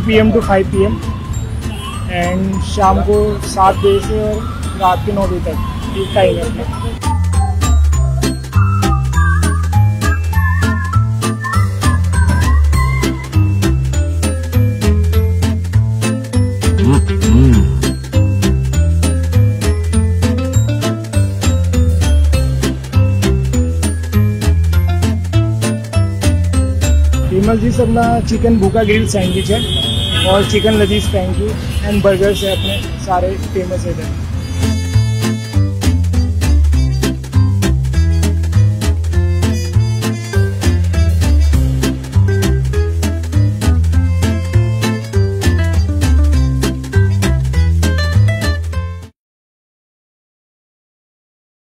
PM to 5 PM and शाम को 7 बजे से और रात के 9 बजे तक एक टाइम है अपना। फेमस डिश अपना चिकन भूका ग्रिल सैंडविच है और चिकन लजीज पैनकेक एंड बर्गर्स है अपने सारे फेमस है इधर।